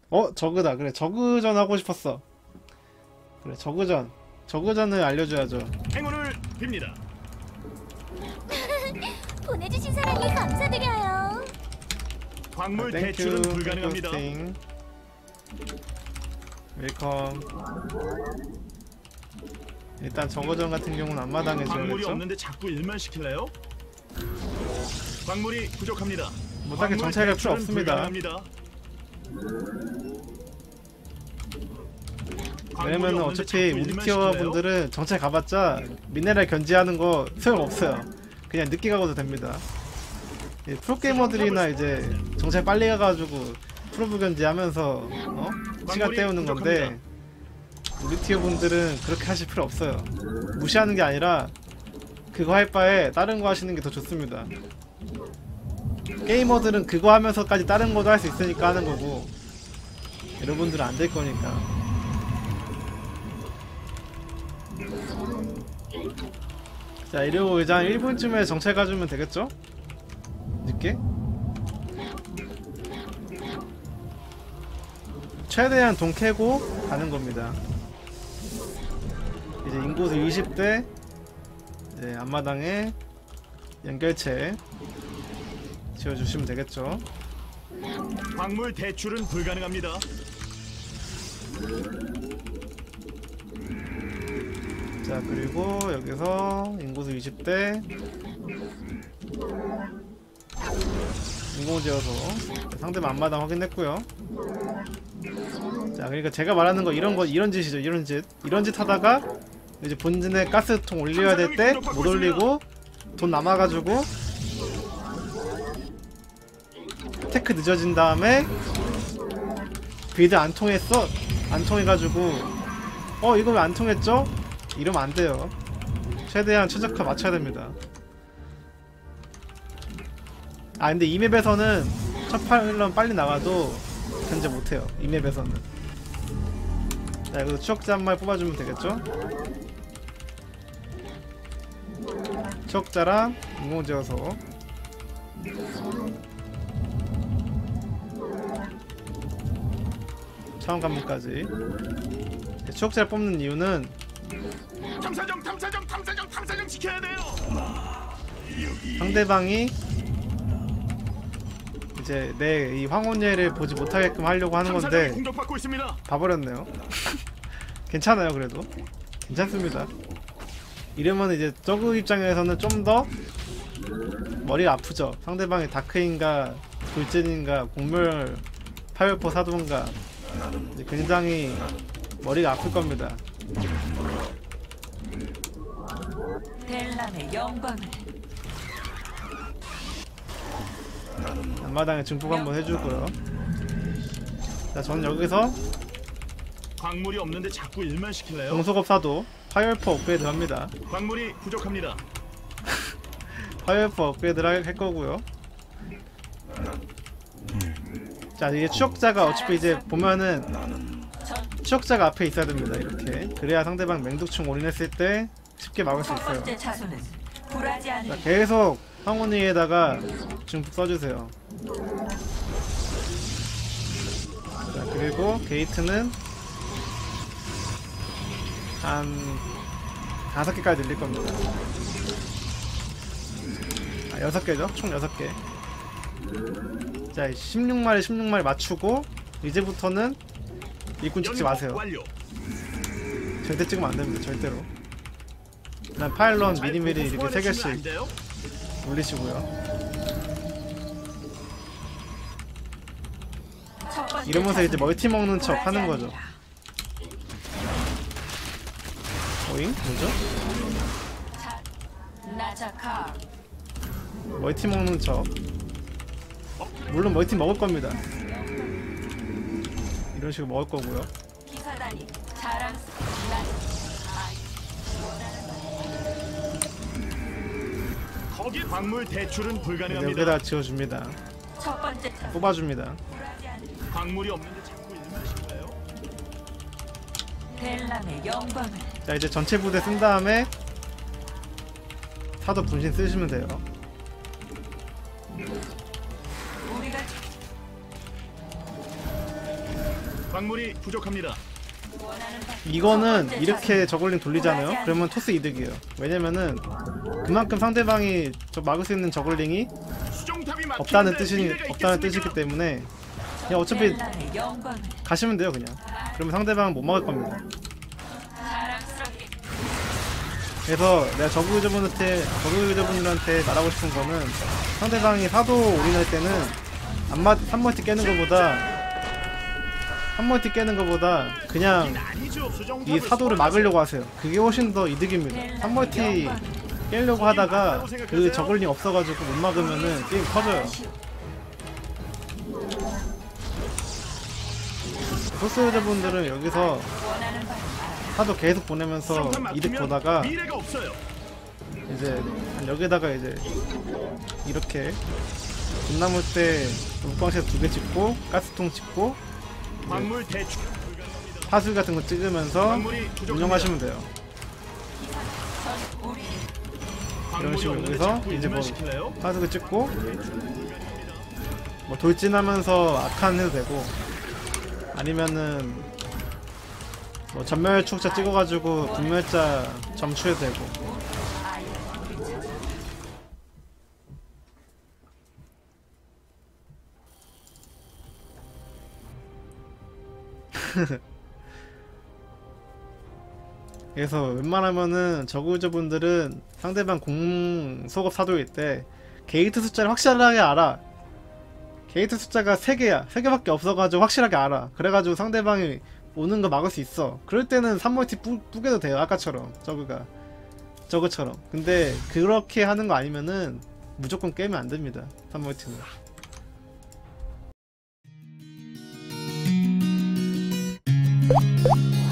저그다. 그래, 저그전 하고 싶었어. 그래, 저그전을 알려줘야죠. 행운을 빕니다. 보내주신 사랑에 감사드려요. 광물 대출은 불가능합니다. 땡큐 웰컴. 일단 저거전 같은 경우는 앞마당에 광물이 지어야겠죠? 없는데 자꾸 일만 시킬래요? 광물이 부족합니다. 못하게 광물 정찰할 필요 대출은 없습니다. 불가능합니다. 왜냐면 어차피 우리 티어 분들은 정찰 가봤자 미네랄 견지하는 거 소용없어요. 그냥 늦게 가고도 됩니다. 프로게이머들이나 이제 정찰 빨리 가가지고 프로브 견지하면서 시간 때우는 건데, 우리 티어 분들은 그렇게 하실 필요 없어요. 무시하는 게 아니라 그거 할 바에 다른 거 하시는 게 더 좋습니다. 게이머들은 그거 하면서까지 다른 것도 할 수 있으니까 하는 거고, 여러분들은 안 될 거니까. 자, 이러고 이제 한 1분쯤에 정찰 가주면 되겠죠? 늦게? 최대한 돈 캐고 가는 겁니다. 이제 인구수 20대 이제 앞마당에 연결체 지어주시면 되겠죠. 광물 대출은 불가능합니다. 자, 그리고 여기서 인구수 20대 인공지어서 상대방 앞마당 확인했고요. 자, 그러니까 제가 말하는 거 이런 짓이죠. 이런 짓 하다가 이제 본진에 가스통 올려야 될 때 못 올리고 돈 남아가지고 테크 늦어진 다음에 빌드 안 통했어, 안 통해가지고 이거 왜 안 통했죠? 이러면 안 돼요. 최대한 최적화 맞춰야 됩니다. 아, 근데 이 맵에서는 첫 파일런 빨리 나와도 견제 못해요. 이 맵에서는. 자, 여기서 추적자 한 마리 뽑아주면 되겠죠? 추적자랑 인공지어서 차원 관문까지. 추적자를 뽑는 이유는 탐사정 지켜야 돼요. 상대방이 이제 내 이 황혼예를 보지 못하게끔 하려고 하는 건데 공격받고 있습니다. 봐버렸네요. 괜찮아요. 그래도 괜찮습니다. 이러면 이제 저그 입장에서는 좀 더 머리가 아프죠. 상대방이 다크인가 돌진인가 공멸 파열포 사도인가 굉장히 머리가 아플 겁니다. 델람의 영광을. 앞마당에 증폭 한번 해주고요. 자, 저는 여기서 광물이 없는데 자꾸 일만 시킬래요? 정속업 사도 파열포 업그레이드 합니다. 광물이 부족합니다. 파이어프 업그레이드를 할 거고요. 자, 이게 추적자가 어차피 이제 보면은 추적자가 앞에 있어야 됩니다. 이렇게 그래야 상대방 맹독충 올인했을 때 쉽게 막을 수 있어요. 자, 계속 황혼이에다가 중폭 써주세요. 자, 그리고 게이트는 한 5개까지 늘릴 겁니다. 6개죠? 총 6개. 자, 16마리 맞추고 이제부터는 일꾼 찍지 마세요. 절대 찍으면 안됩니다. 절대로. 난 파일런 미리미리 이렇게 3개씩 올리시고요. 이러면서 이제 멀티 먹는 척 하는 거죠. 오잉? 뭐죠? 멀티 먹는 척. 물론 멀티 먹을 겁니다. 이런 식으로 먹을 거고요. 거기 광물 대출은 불가능합니다. 여기다 지어줍니다. 뽑아줍니다. 광물이 없는데 자꾸 일만 시킬래요? 델람의 영광을. 자, 이제 전체 부대 쓴 다음에 사도 분신 쓰시면 돼요. 우리가 광물이 부족합니다. 이거는 이렇게 저글링 돌리잖아요. 그러면 토스 이득이에요. 왜냐면은 그만큼 상대방이 저 막을 수 있는 저글링이 수정탑이 없다는 막히는데 뜻이 미래가 없다는 뜻이기 있겠습니까? 때문에 그냥 어차피 가시면 돼요 그냥. 그러면 상대방은 못 막을 겁니다. 그래서 내가 저그 유저분들한테 말하고 싶은 거는 상대방이 사도 올인할 때는 3멀티 깨는 거보다 그냥 아니죠. 이 수정탑을 사도를 막으려고 하세요. 그게 훨씬 더 이득입니다. 3멀티 깨려고 하다가 그 저글링 없어가지고 못 막으면은 게임 터져요. 소스 유저분들은 여기서 사도 계속 보내면서 수정탑 이득 막히면 보다가 미래가 없어요. 이제 여기다가 이제 이렇게 돈 남을 때 물방샷 2개 찍고 가스통 찍고 광물 대출. 파수 같은 거 찍으면서 광물이 부족합니다. 운영하시면 돼요. 광물이 식으로 없는데 여기서 자꾸 이제 뭐 일만 시킬래요? 파수를 찍고 뭐 돌진하면서 아칸 해도 되고 아니면은 뭐 전멸 축자 찍어가지고 분멸자 점추해도 되고. 그래서 웬만하면은 저그유저분들은 상대방 공속업 사도일 때 게이트 숫자를 확실하게 알아. 게이트 숫자가 3개야. 3개밖에 없어가지고 확실하게 알아. 그래가지고 상대방이 오는 거 막을 수 있어. 그럴 때는 3멀티 뿌개도 돼요. 아까처럼 저그처럼. 근데 그렇게 하는 거 아니면은 무조건 깨면 안 됩니다. 3멀티는.